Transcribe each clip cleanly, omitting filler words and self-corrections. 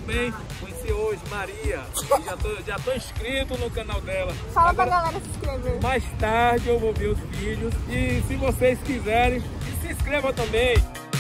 também conheci hoje Maria. Já tô inscrito no canal dela. Fala pra galera se inscrever. Mais tarde eu vou ver os vídeos. E se vocês quiserem, se inscrevam também.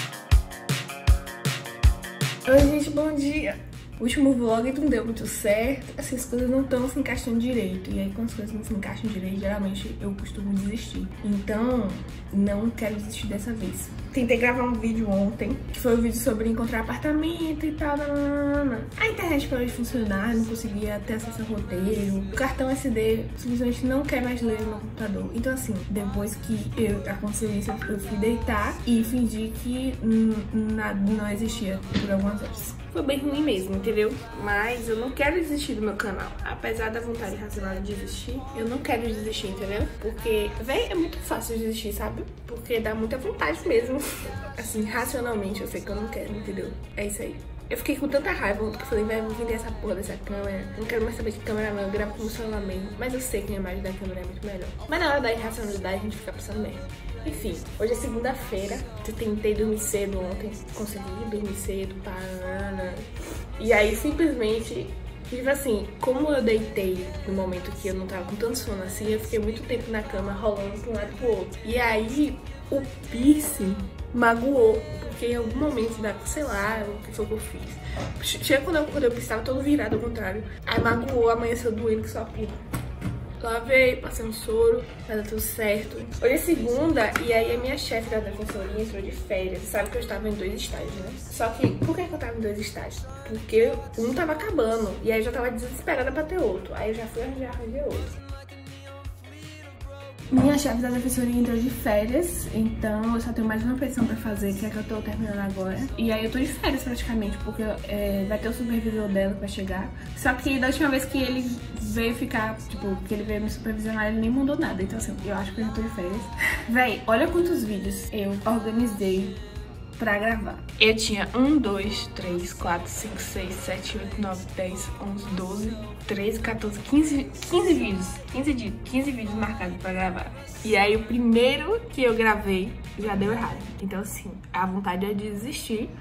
Oi gente, bom dia. O último vlog não deu muito certo, assim, as coisas não estão se encaixando direito. E aí quando as coisas não se encaixam direito, geralmente eu costumo desistir. Então, não quero desistir dessa vez. Tentei gravar um vídeo ontem, que foi um vídeo sobre encontrar apartamento e tal. A internet parou de funcionar, não conseguia ter acesso ao roteiro. O cartão SD simplesmente não quer mais ler no meu computador. Então assim, depois que aconteceu isso, eu fui deitar e fingi que nada não existia por algumas horas. Foi bem ruim mesmo, entendeu? Mas eu não quero desistir do meu canal. Apesar da vontade racional de desistir, eu não quero desistir, entendeu? Porque, véi, é muito fácil desistir, sabe? Porque dá muita vontade mesmo. Assim, racionalmente, eu sei que eu não quero, entendeu? É isso aí. Eu fiquei com tanta raiva ontem que eu falei, vai, vou vender essa porra dessa câmera. Eu não quero mais saber de câmera não, eu gravo com o celular mesmo. Mas eu sei que a imagem da câmera é muito melhor. Mas na hora da irracionalidade, a gente fica pensando merda. Enfim, hoje é segunda-feira. Eu tentei dormir cedo ontem, consegui dormir cedo, parana. E aí, simplesmente, tipo assim, como eu deitei no momento que eu não tava com tanto sono assim, eu fiquei muito tempo na cama, rolando pra um lado e pro outro. E aí, o piercing magoou, porque em algum momento, sei lá, o que foi que eu fiz. Chega quando eu estava todo virado ao contrário. Aí magoou, amanheceu doendo que só porra. Lavei, passei um soro, vai dar tudo certo. Hoje é segunda e aí a minha chefe da defensoria entrou de férias. Sabe que eu estava em 2 estágios, né? Só que, por que eu tava em 2 estágios? Porque um tava acabando e aí eu já tava desesperada pra ter outro. Aí eu já fui arranjar outro. Minha chefe da defensoria entrou de férias, então eu só tenho mais uma petição pra fazer, que é que eu tô terminando agora. E aí eu tô de férias praticamente, porque vai ter o supervisor dela pra chegar. Só que da última vez que ele veio ficar, tipo, que ele veio me supervisionar, ele nem mandou nada. Então assim, eu acho que eu já tô de férias. Véi, olha quantos vídeos eu organizei pra gravar. Eu tinha 1, 2, 3, 4, 5, 6, 7, 8, 9, 10, 11, 12, 13, 14, 15 vídeos. 15 vídeos marcados pra gravar. E aí o primeiro que eu gravei já deu errado. Então assim, a vontade é de desistir.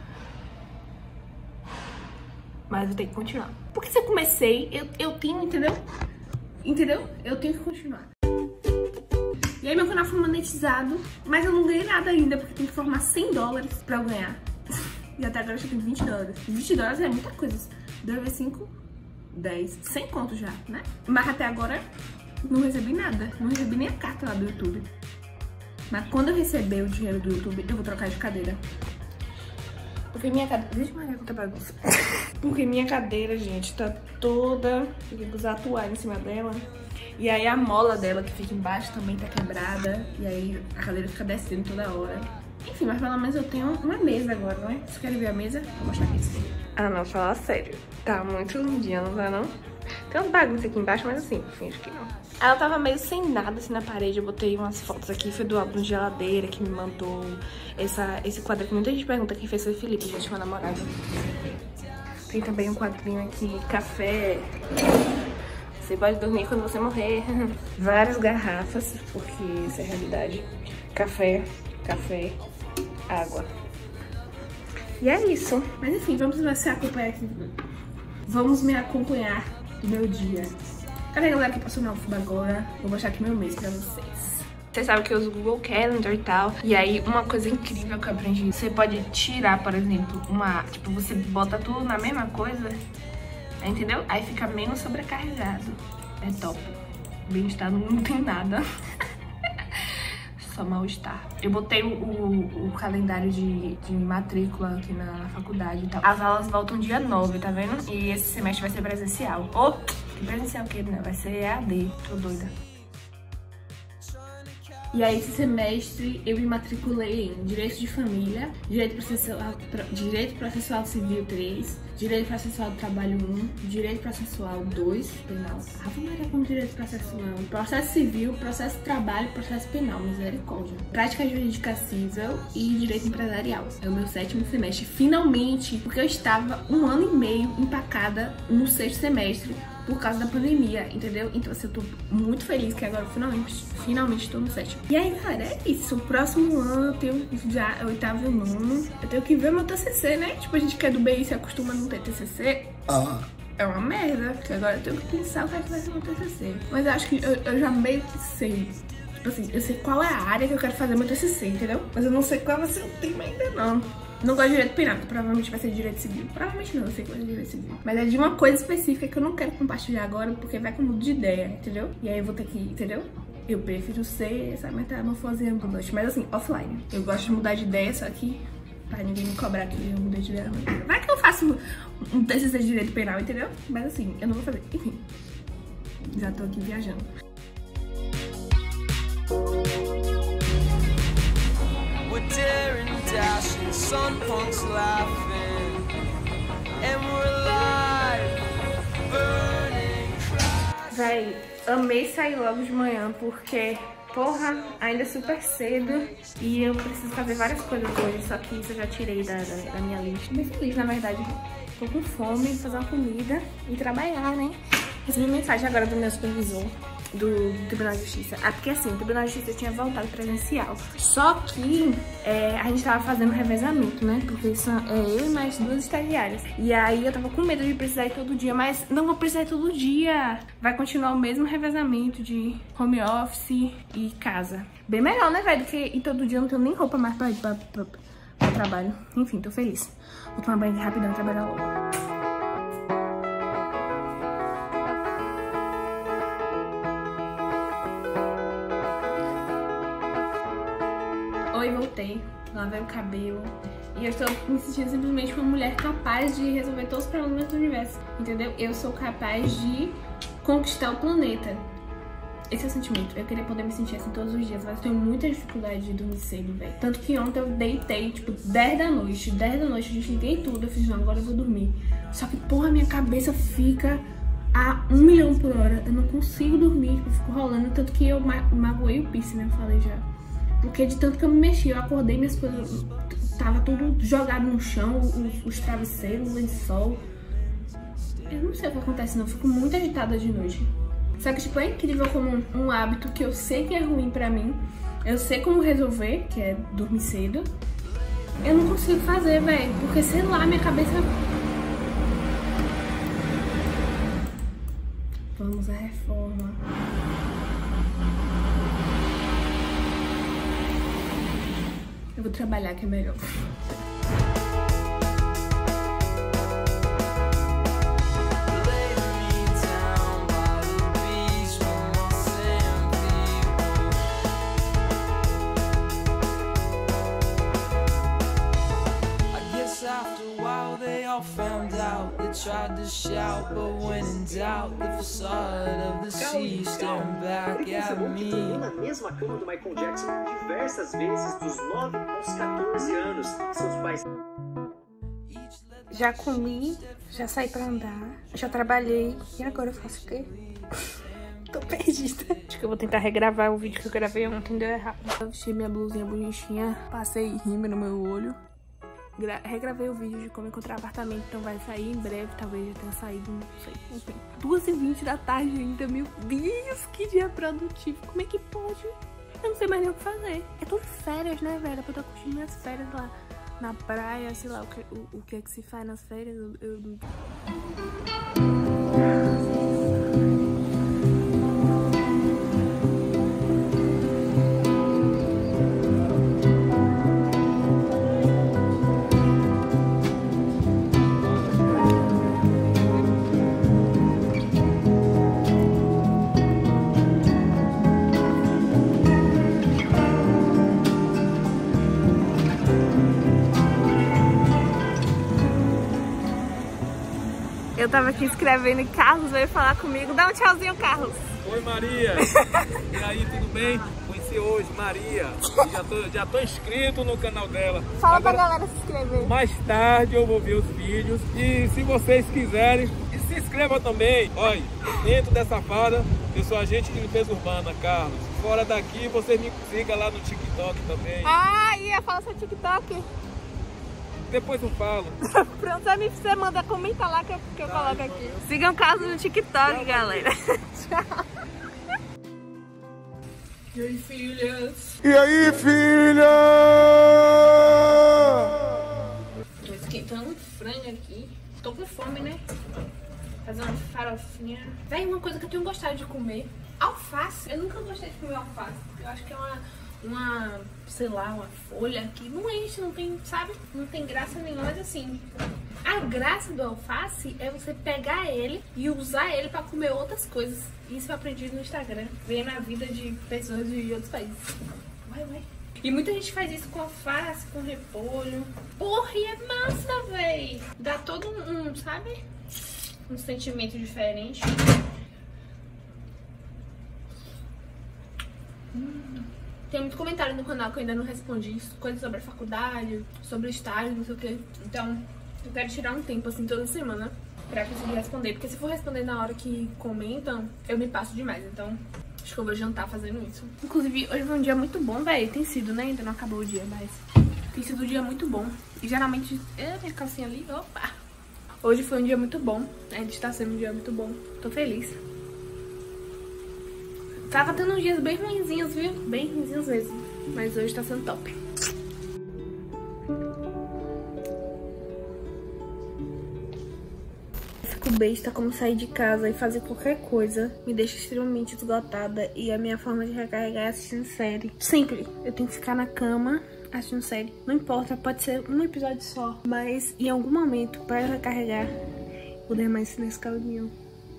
Mas eu tenho que continuar. Porque se eu comecei, eu tenho, entendeu? Entendeu? Eu tenho que continuar. E aí meu canal foi monetizado, mas eu não ganhei nada ainda, porque tem que formar $100 pra eu ganhar. E até agora eu já tenho $20. $20 é muita coisa. 2 vezes 5, 10, 100 conto já, né? Mas até agora não recebi nada. Não recebi nem a carta lá do YouTube. Mas quando eu receber o dinheiro do YouTube, eu vou trocar de cadeira. Porque minha cadeira... Vixe, Maria, quanta bagunça. Porque minha cadeira, gente, tá toda... Eu tenho que usar a toalha em cima dela. E aí a mola dela, que fica embaixo, também tá quebrada. E aí a cadeira fica descendo toda hora. Enfim, mas pelo menos eu tenho uma mesa agora, não é? Vocês querem ver a mesa? Vou mostrar aqui. Ah, não, falar sério. Tá muito lindinha, não tá não? Tem umas bagunças aqui embaixo, mas assim, finge que não. Ela tava meio sem nada assim na parede. Eu botei umas fotos aqui. Foi do álbum de geladeira que me mandou esse quadro aqui. Muita gente pergunta quem fez, foi o Felipe, gente, meu namorado. Tem também um quadrinho aqui, café. Você pode dormir quando você morrer. Várias garrafas, porque isso é realidade. Café, água. E é isso. Mas enfim, vamos se acompanhar aqui. Vamos me acompanhar no meu dia. Cadê a galera que passou na UFBA agora? Vou mostrar aqui meu mês pra vocês. Vocês sabem que eu uso o Google Calendar e tal. E aí, uma coisa incrível que eu aprendi. Você pode tirar, por exemplo, tipo, você bota tudo na mesma coisa. Entendeu? Aí fica menos sobrecarregado. É top. Bem-estar não tem nada. Só mal-estar. Eu botei o calendário de matrícula aqui na faculdade e tal. As aulas voltam dia 9, tá vendo? E esse semestre vai ser presencial. Presencial o quê, né? Vai ser EAD. Tô doida. E aí, esse semestre, eu me matriculei em Direito de Família, Direito Processual Civil 3, Direito Processual do Trabalho 1, Direito Processual 2, Penal. Ave Maria, como Direito Processual. Processo Civil, Processo de Trabalho, Processo Penal, misericórdia. Prática Jurídica Civil e Direito Empresarial. É o meu 7º semestre, finalmente, porque eu estava 1 ano e meio empacada no 6º semestre, por causa da pandemia, entendeu? Então assim, eu tô muito feliz que agora finalmente tô no 7º. E aí, cara, é isso. O próximo ano eu tenho já 8º e o 9º. Eu tenho que ver meu TCC, né? Tipo, a gente que é do BI se acostuma a não ter TCC. É uma merda, porque agora eu tenho que pensar o que é que vai ser meu TCC. Mas eu acho que eu já meio que sei. Tipo assim, eu sei qual é a área que eu quero fazer meu TCC, entendeu? Mas eu não sei qual vai ser o tema ainda, não. Não gosto de direito penal, provavelmente vai ser direito civil. Provavelmente não, eu sei que vai ser direito civil. Mas é de uma coisa específica que eu não quero compartilhar agora, porque vai com muda de ideia, entendeu? E aí eu vou ter que, entendeu? Eu prefiro ser essa metamorfose ambulante. Mas assim, offline. Eu gosto de mudar de ideia, só que pra ninguém me cobrar que eu mudei de ideia. Vai que eu faço um TCC de direito penal, entendeu? Mas assim, eu não vou fazer. Enfim, já tô aqui viajando. We're tearing, dashing, sun punks laughing, and we're alive, burning, crashing. Véi, amei sair logo de manhã porque, porra, ainda é super cedo e eu preciso fazer várias coisas hoje, só que isso eu já tirei da minha lista. Bem feliz, na verdade. Tô com fome, fazer uma comida e trabalhar, né? Recebi mensagem agora do meu supervisor do Tribunal de Justiça. Porque assim, o Tribunal de Justiça tinha voltado presencial. Só que a gente tava fazendo revezamento, né? Porque eu e mais 2 estagiárias. E aí eu tava com medo de precisar ir todo dia, mas não vou precisar ir todo dia. Vai continuar o mesmo revezamento de home office e casa. Bem melhor, né, velho? Do que ir todo dia, eu não tenho nem roupa mais pra ir pra trabalho. Enfim, tô feliz. Vou tomar banho rapidão e trabalhar logo. Oi, voltei, lavei o cabelo e eu estou me sentindo simplesmente uma mulher capaz de resolver todos os problemas do universo, entendeu? Eu sou capaz de conquistar o planeta. Esse é o sentimento. Eu queria poder me sentir assim todos os dias, mas eu tenho muita dificuldade de dormir cedo, velho. Tanto que ontem eu deitei, tipo, 10 da noite. 10 da noite, eu desliguei tudo, eu fiz, não, agora eu vou dormir. Só que, porra, minha cabeça fica a 1 milhão por hora. Eu não consigo dormir, tipo, eu fico rolando. Tanto que eu magoei o piercing, né? Eu falei já. Porque de tanto que eu me mexi, eu acordei, minhas coisas tava tudo jogado no chão, os travesseiros, o lençol. Eu não sei o que acontece não, eu fico muito agitada de noite. Só que tipo, é incrível como um hábito que eu sei que é ruim pra mim, eu sei como resolver, que é dormir cedo, eu não consigo fazer, velho, porque sei lá, minha cabeça... Vamos à reforma. Eu vou trabalhar, que é melhor. Found out, they tried to shout, but when in doubt, the facade of the sea staring back at me. Dormiu na mesma cama do Michael Jackson diversas vezes, dos 9 aos 14 anos. Seus pais... Já comi, já saí pra andar, já trabalhei, e agora eu faço o quê? Tô perdida. Acho que eu vou tentar regravar o vídeo que eu gravei ontem, deu errado. Eu vesti minha blusinha bonitinha, passei rímel no meu olho. Regravei o vídeo de como encontrar apartamento, então vai sair em breve, talvez já tenha saído, não sei, enfim. 2h20 da tarde ainda, meu Deus, que dia produtivo, como é que pode? Eu não sei mais nem o que fazer. É tudo férias, né, velho? Eu tô curtindo minhas férias lá na praia, sei lá, o que é que se faz nas férias, Eu tava aqui escrevendo e Carlos veio falar comigo. Dá um tchauzinho, Carlos. Oi, Maria. E aí, tudo bem? Conheci hoje Maria. Já tô inscrito no canal dela. Fala agora, pra galera se inscrever. Mais tarde eu vou ver os vídeos. E se vocês quiserem, se inscreva também. Olha, dentro dessa fada, eu sou agente de limpeza urbana, Carlos. Fora daqui, você me siga lá no TikTok também. Ah, ia falar seu TikTok. depois eu falo. Pronto, você manda comentar lá que eu coloco aqui. Sigam o Carlos no TikTok, galera. Tchau. E aí, filhas? E aí, filha? Tô esquentando um frango aqui. Tô com fome, né? Fazer uma farofinha. Véi, uma coisa que eu tenho gostado de comer. Alface. Eu nunca gostei de comer alface. Eu acho que é sei lá, uma folha que não enche, não tem, sabe? Não tem graça nenhuma, mas assim, a graça do alface é você pegar ele e usar ele pra comer outras coisas. Isso eu aprendi no Instagram, vendo a vida de pessoas de outros países. Vai. E muita gente faz isso com alface, com repolho. Porra, e é massa, véi! Dá todo sabe? Um sentimento diferente. Tem muito comentário no canal que eu ainda não respondi. Coisas sobre a faculdade, sobre estágio, não sei o que. Então, eu quero tirar um tempo, assim, toda semana pra conseguir responder. Porque se for responder na hora que comentam, eu me passo demais. Então, acho que eu vou jantar fazendo isso. Inclusive, hoje foi um dia muito bom, velho. Tem sido, né? Ainda não acabou o dia, mas tem sido um dia muito bom. E geralmente, minha calcinha ali, opa! Hoje foi um dia muito bom. Está sendo um dia muito bom. Tô feliz. Tava tendo uns dias bem ruinzinhos, viu? Bem ruinzinhos mesmo. Mas hoje tá sendo top. Fico besta como sair de casa e fazer qualquer coisa. Me deixa extremamente esgotada. E a minha forma de recarregar é assistindo série. Sempre. Eu tenho que ficar na cama assistindo série. Não importa, pode ser um episódio só. Mas em algum momento, pra eu recarregar, vou derramar isso nesse caminhão.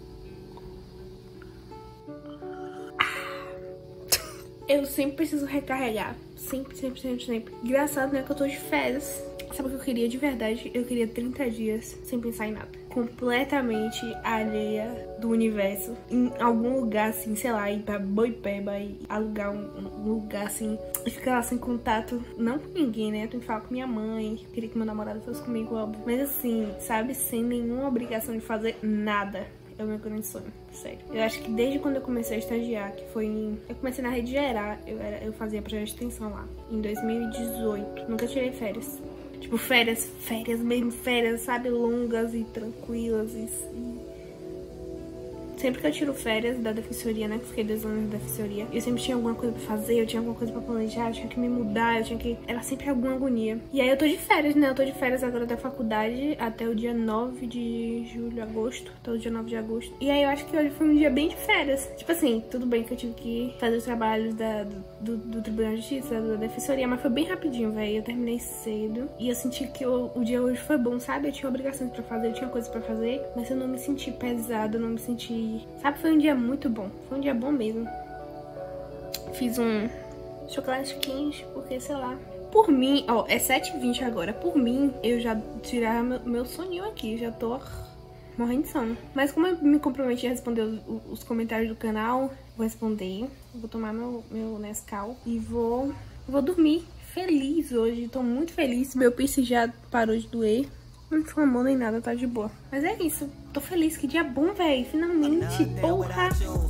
Eu sempre preciso recarregar. Sempre. Engraçado, né? Que eu tô de férias. Sabe o que eu queria de verdade? Eu queria 30 dias sem pensar em nada. Completamente alheia do universo. Em algum lugar, assim, sei lá, ir pra Boipeba e alugar um lugar, assim, e ficar lá sem contato. Não com ninguém, né? Eu tenho que falar com minha mãe. Eu queria que meu namorado fosse comigo, óbvio. Mas assim, sabe? Sem nenhuma obrigação de fazer nada. É o meu grande sonho, sério. Eu acho que desde quando eu comecei a estagiar, que foi eu comecei na Rede Gerar, eu fazia projeto de extensão lá, em 2018. Nunca tirei férias. Tipo, férias mesmo, férias, sabe? Longas e tranquilas e sempre que eu tiro férias da defensoria, né? Que fiquei 2 anos na defensoria, eu sempre tinha alguma coisa pra fazer, eu tinha alguma coisa pra planejar, eu tinha que me mudar, era sempre alguma agonia. E aí eu tô de férias, né? Eu tô de férias agora da faculdade até o dia 9 de julho, agosto. Até o dia 9 de agosto. E aí eu acho que hoje foi um dia bem de férias. Tipo assim, tudo bem que eu tive que fazer os trabalhos do Tribunal de Justiça, da defensoria, mas foi bem rapidinho, velho. Eu terminei cedo. E eu senti que o dia hoje foi bom, sabe? Eu tinha obrigações pra fazer, eu tinha coisas pra fazer, mas eu não me senti pesada, eu não me senti... Sabe, foi um dia muito bom. Foi um dia bom mesmo. Fiz um chocolate quente, porque, sei lá... Por mim, ó, é 7h20 agora. Por mim, eu já tirava meu soninho aqui. Já tô morrendo de sono. Mas como eu me comprometi a responder os comentários do canal, vou responder. Vou tomar meu Nescau e vou dormir feliz hoje. Tô muito feliz. Meu piercing já parou de doer. Não inflamou nem nada, tá de boa. Mas é isso. Tô feliz. Que dia bom, velho. Finalmente. Porra.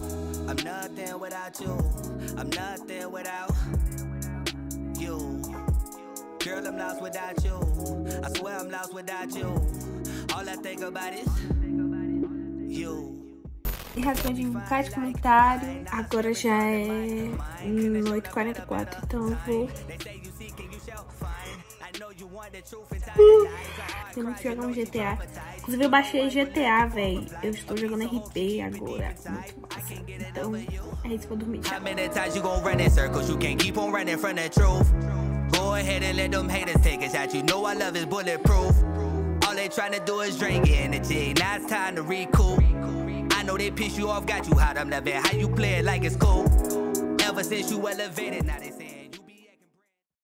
Girl, I'm lost without you. I swear I'm lost without you. All I think about is you. E respondi um bocado de comentário. Agora já é 8h44, então eu vou... Tendo que jogar um GTA. Inclusive eu baixei GTA, velho. Eu estou jogando RP agora. Muito massa. Então é isso, vou dormir. Tchau. Go ahead and let them haters take a shot. You know our love is bulletproof. All they tryna do is drain your energy. Now it's time to recoup. I know they piss you off, got you hot. I'm loving how you play it like it's cool. Ever since you elevated, now they